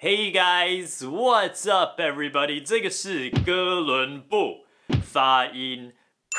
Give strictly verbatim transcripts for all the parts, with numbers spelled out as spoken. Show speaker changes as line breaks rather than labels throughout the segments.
Hey guys, what's up, everybody？ 这个是哥伦布，发音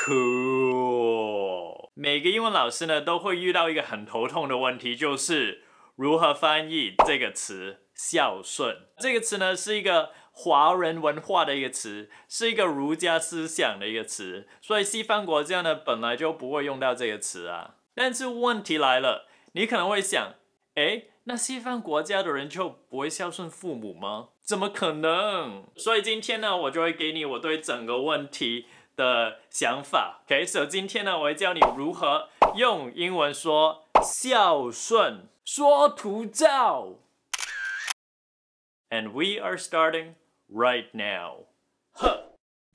cool。每个英文老师呢都会遇到一个很头痛的问题，就是如何翻译这个词孝顺。这个词呢是一个华人文化的一个词，是一个儒家思想的一个词，所以西方国家呢本来就不会用到这个词啊。但是问题来了，你可能会想，诶，那西方国家的人就不会孝顺父母吗？怎么可能？所以今天呢，我就会给你我对整个问题的想法。OK， 所以今天呢，我会教你如何用英文说孝顺，说图照。And we are starting right now. 呵，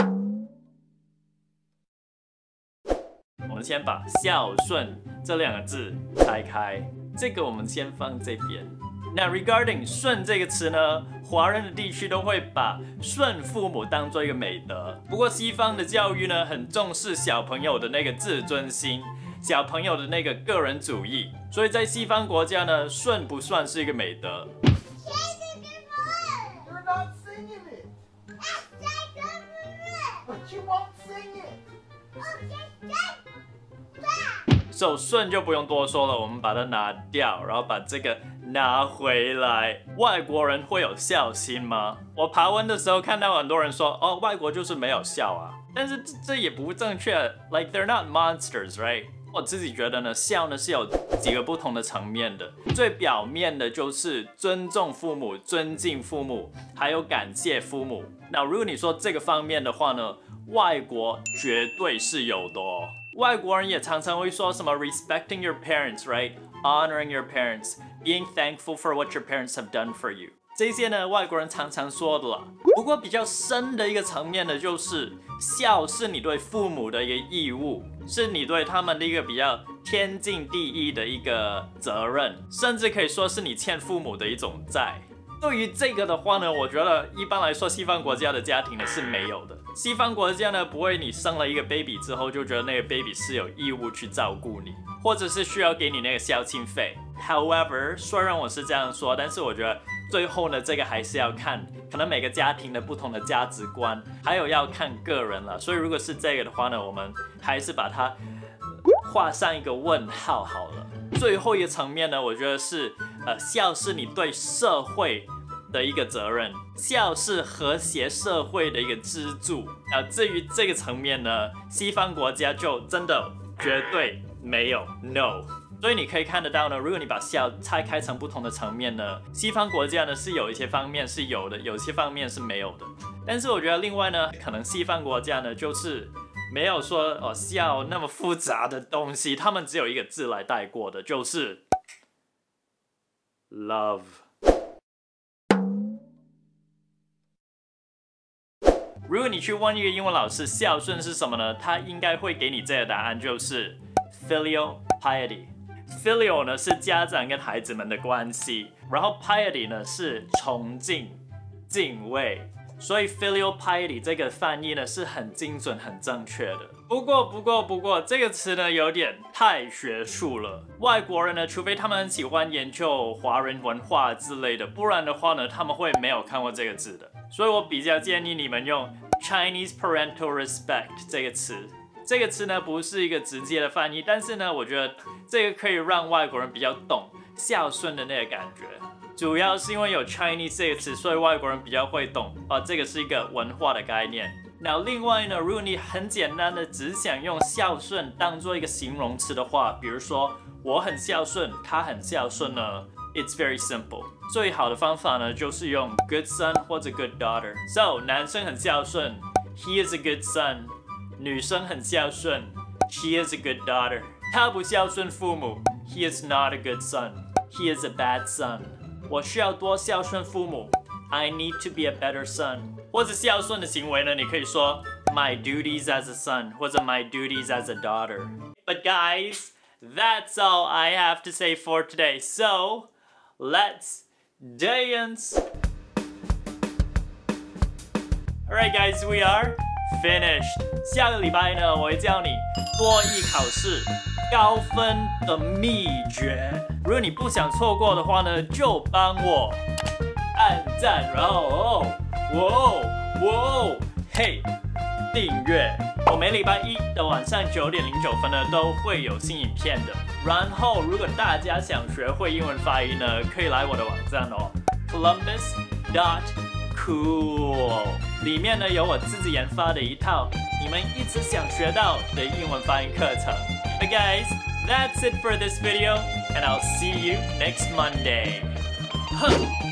我们先把孝顺这两个字拆开。这个我们先放这边。那 regarding 顺这个词呢，华人的地区都会把顺父母当做一个美德。不过西方的教育呢，很重视小朋友的那个自尊心，小朋友的那个个人主义，所以在西方国家呢，顺不算是一个美德。
You're not singing it. But you won't sing it.
So 顺就不用多说了，我们把它拿掉，然后把这个拿回来。外国人会有孝心吗？我爬文的时候看到很多人说，哦，外国就是没有孝啊，但是这这也不正确。Like they're not monsters, right？ 我自己觉得呢，孝呢是有几个不同的层面的。最表面的就是尊重父母、尊敬父母，还有感谢父母。那如果你说这个方面的话呢，外国绝对是有的哦。外国人也常常会说什么 respecting your parents, right? Honoring your parents, being thankful for what your parents have done for you. 这些呢，外国人常常说的啦。不过比较深的一个层面呢，就是孝是你对父母的一个义务，是你对他们的一个比较天经地义的一个责任，甚至可以说是你欠父母的一种债。对于这个的话呢，我觉得一般来说西方国家的家庭呢是没有的。西方国家呢不会你生了一个 baby 之后就觉得那个 baby 是有义务去照顾你，或者是需要给你那个孝亲费。However， 虽然我是这样说，但是我觉得最后呢这个还是要看可能每个家庭的不同的价值观，还有要看个人了。所以如果是这个的话呢，我们还是把它画上一个问号好了。最后一个层面呢，我觉得是呃孝是你对社会的一个责任，孝是和谐社会的一个支柱。啊，至于这个层面呢，西方国家就真的绝对没有 ，no。所以你可以看得到呢，如果你把孝拆开成不同的层面呢，西方国家呢是有一些方面是有的，有些方面是没有的。但是我觉得另外呢，可能西方国家呢就是没有说哦孝那么复杂的东西，他们只有一个字来带过的，就是 love。如果你去问一个英文老师孝顺是什么呢，他应该会给你这个答案，就是 filial piety。filial 呢是家长跟孩子们的关系，然后 piety 呢是崇敬、敬畏。所以 filial piety 这个翻译呢是很精准、很正确的。不过，不过，不过这个词呢有点太学术了。外国人呢，除非他们很喜欢研究华人文化之类的，不然的话呢，他们会没有看过这个字的。所以我比较建议你们用 Chinese parental respect 这个词。这个词呢不是一个直接的翻译，但是呢，我觉得这个可以让外国人比较懂孝顺的那个感觉。主要是因为有 Chinese 这个词，所以外国人比较会懂啊，这个是一个文化的概念。那另外呢，如果你很简单的只想用孝顺当做一个形容词的话，比如说我很孝顺，他很孝顺呢 ，It's very simple。最好的方法呢就是用 good son 或者 good daughter。So 男生很孝顺 ，He is a good son。女生很孝顺 ，She is a good daughter。他不孝顺父母 ，He is not a good son。He is a bad son。我需要多孝顺父母 ，I need to be a better son。或者孝顺的行为呢，你可以说 My duties as a son， 或者 My duties as a daughter。But guys, that's all I have to say for today. So let's dance. Alright, guys, we are finished. 下个礼拜呢，我会教你多益考试高分的秘诀。如果你不想错过的话呢，就帮我按赞，然后哦，哇哦，哇哦，嘿，订阅。我每礼拜一的晚上九点零九分呢都会有新影片的。然后，如果大家想学会英文发音呢，可以来我的网站哦 ，Columbus dot cool， 里面呢有我自己研发的一套你们一直想学到的英文发音课程。But guys, that's it for this video, and I'll see you next Monday. Huh.